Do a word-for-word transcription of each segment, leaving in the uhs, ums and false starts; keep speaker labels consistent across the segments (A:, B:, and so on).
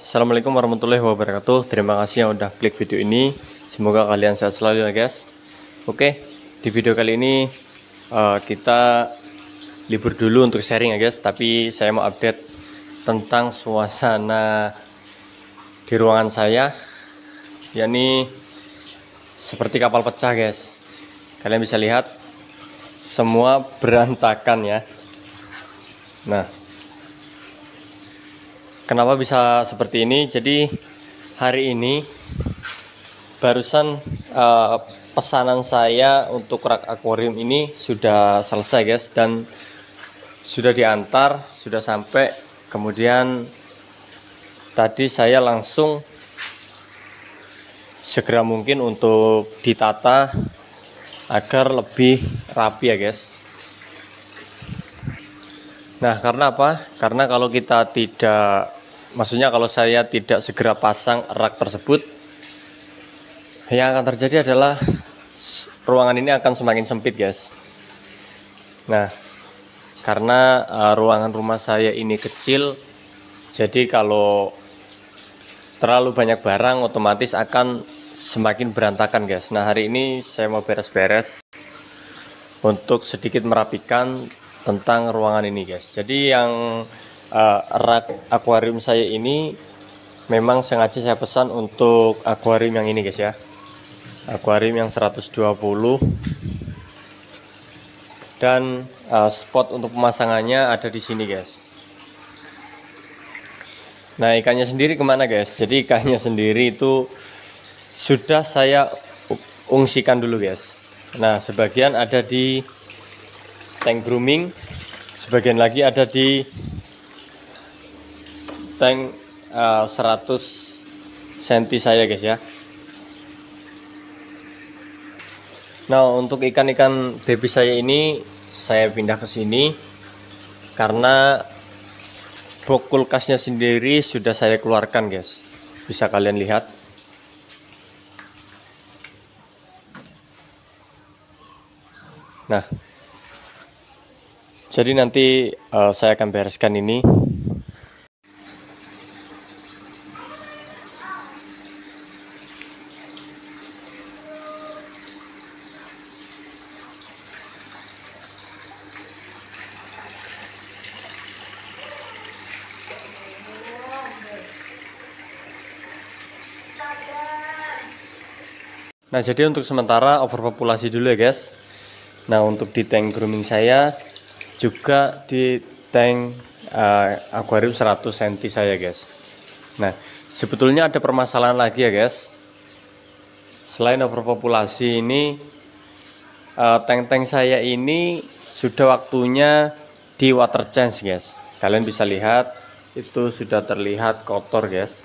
A: Assalamualaikum warahmatullahi wabarakatuh. Terima kasih yang udah klik video ini. Semoga kalian sehat selalu ya guys. Oke, di video kali ini uh, kita libur dulu untuk sharing ya guys. Tapi saya mau update tentang suasana di ruangan saya, yakni seperti kapal pecah guys. Kalian bisa lihat semua berantakan ya. Nah, kenapa bisa seperti ini? Jadi hari ini barusan uh, pesanan saya untuk rak akuarium ini sudah selesai guys, dan sudah diantar, sudah sampai. Kemudian tadi saya langsung segera mungkin untuk ditata agar lebih rapi ya guys. Nah, karena apa? Karena kalau kita tidak, maksudnya kalau saya tidak segera pasang rak tersebut, yang akan terjadi adalah ruangan ini akan semakin sempit guys. Nah, karena uh, ruangan rumah saya ini kecil, jadi kalau terlalu banyak barang otomatis akan semakin berantakan guys. Nah, hari ini saya mau beres-beres untuk sedikit merapikan tentang ruangan ini guys. Jadi yang uh, rak akuarium saya ini memang sengaja saya pesan untuk akuarium yang ini guys ya, akuarium yang seratus dua puluh, dan uh, spot untuk pemasangannya ada di sini guys. Nah, ikannya sendiri kemana guys? Jadi ikannya sendiri itu sudah saya ungsikan dulu guys. Nah, sebagian ada di tank grooming, sebagian lagi ada di tank uh, seratus sentimeter saya guys ya. Nah, untuk ikan-ikan baby saya ini saya pindah ke sini karena box kulkasnya sendiri sudah saya keluarkan guys. Bisa kalian lihat. Nah, jadi nanti uh, saya akan bereskan ini. Nah, jadi untuk sementara overpopulasi dulu ya guys. Nah, untuk di tank grooming saya juga di tank uh, akuarium seratus sentimeter saya guys. Nah, sebetulnya ada permasalahan lagi ya guys. Selain overpopulasi ini, uh, tank-tank saya ini sudah waktunya di water change guys. Kalian bisa lihat itu sudah terlihat kotor guys.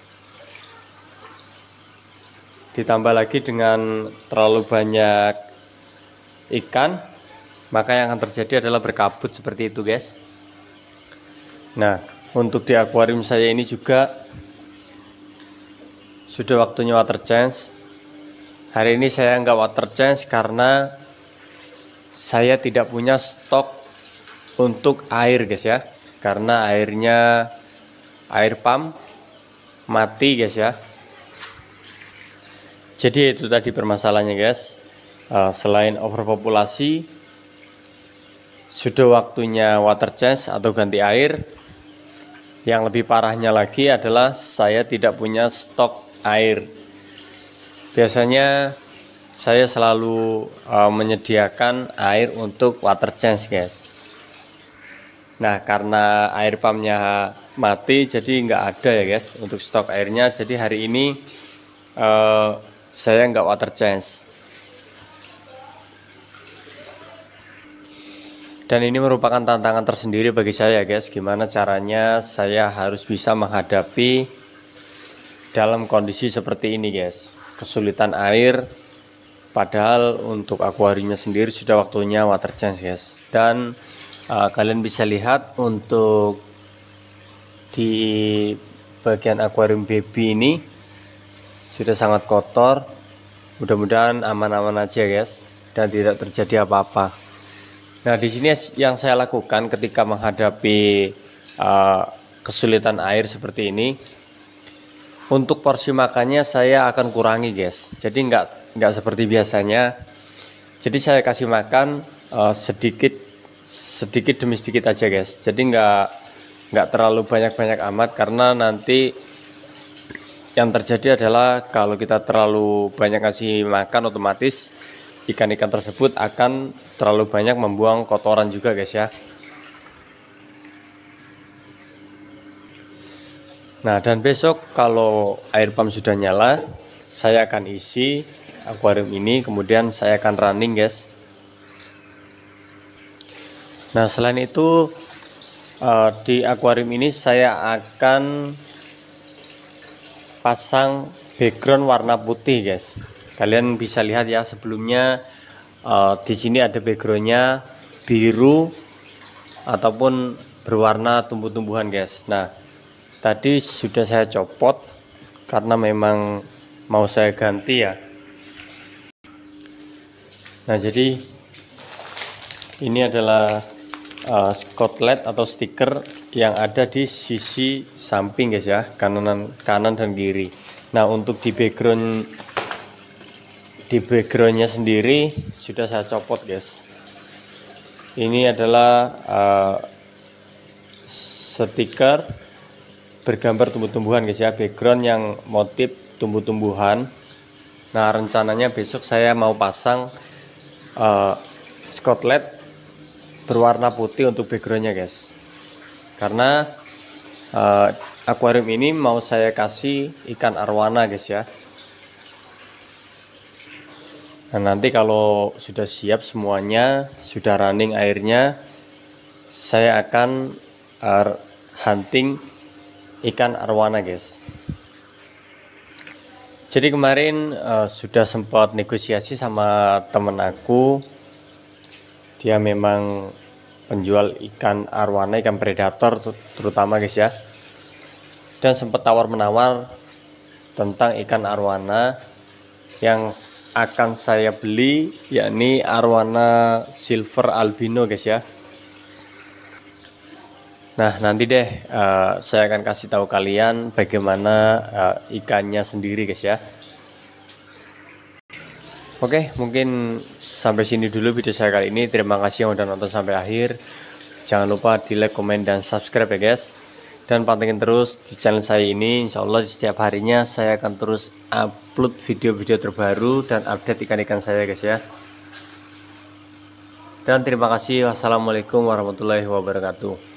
A: Ditambah lagi dengan terlalu banyak ikan, maka yang akan terjadi adalah berkabut seperti itu guys. Nah, untuk di akuarium saya ini juga sudah waktunya water change. Hari ini saya nggak water change karena saya tidak punya stok untuk air guys ya, karena airnya air pump mati guys ya. Jadi itu tadi permasalahannya guys. Uh, selain overpopulasi, sudah waktunya water change atau ganti air. Yang lebih parahnya lagi adalah saya tidak punya stok air. Biasanya saya selalu uh, menyediakan air untuk water change guys. Nah, karena air pumpnya mati, jadi nggak ada ya guys untuk stok airnya. Jadi hari ini uh, saya nggak water change. Dan ini merupakan tantangan tersendiri bagi saya guys, gimana caranya saya harus bisa menghadapi dalam kondisi seperti ini guys, kesulitan air, padahal untuk akuariumnya sendiri sudah waktunya water change guys. Dan uh, kalian bisa lihat untuk di bagian akuarium baby ini sudah sangat kotor. Mudah-mudahan aman-aman aja guys dan tidak terjadi apa-apa. Nah, di sini yang saya lakukan ketika menghadapi uh, kesulitan air seperti ini, Untuk porsi makannya saya akan kurangi guys, jadi nggak nggak seperti biasanya. Jadi saya kasih makan uh, sedikit sedikit demi sedikit aja guys, jadi nggak nggak terlalu banyak-banyak amat, karena nanti yang terjadi adalah kalau kita terlalu banyak kasih makan, otomatis ikan-ikan tersebut akan terlalu banyak membuang kotoran juga guys ya. Nah, dan besok kalau air pump sudah nyala, saya akan isi akuarium ini, kemudian saya akan running guys. Nah, selain itu di akuarium ini saya akan pasang background warna putih guys. Kalian bisa lihat ya, sebelumnya uh, di sini ada backgroundnya biru ataupun berwarna tumbuh-tumbuhan guys. Nah, tadi sudah saya copot karena memang mau saya ganti ya. Nah, jadi ini adalah uh, skotlet atau stiker yang ada di sisi samping guys ya, kanan kanan dan kiri. Nah, untuk di background di backgroundnya sendiri sudah saya copot guys. Ini adalah uh, stiker bergambar tumbuh-tumbuhan guys ya, background yang motif tumbuh-tumbuhan. Nah, rencananya besok saya mau pasang uh, skotlet berwarna putih untuk backgroundnya guys, karena uh, akuarium ini mau saya kasih ikan arwana guys ya. Nah, nanti kalau sudah siap semuanya, sudah running airnya, saya akan uh, hunting ikan arwana guys. Jadi kemarin uh, sudah sempat negosiasi sama temen aku, dia memang penjual ikan arwana, ikan predator terutama guys ya, dan sempat tawar menawar tentang ikan arwana yang akan saya beli, yakni arwana silver albino guys ya. Nah, nanti deh uh, saya akan kasih tahu kalian bagaimana uh, ikannya sendiri guys ya. Oke, mungkin sampai sini dulu video saya kali ini. Terima kasih yang udah nonton sampai akhir. Jangan lupa di like, komen, dan subscribe ya guys. Dan pantengin terus di channel saya ini. Insya Allah setiap harinya saya akan terus upload video-video terbaru dan update ikan-ikan saya guys ya. Dan terima kasih. Wassalamualaikum warahmatullahi wabarakatuh.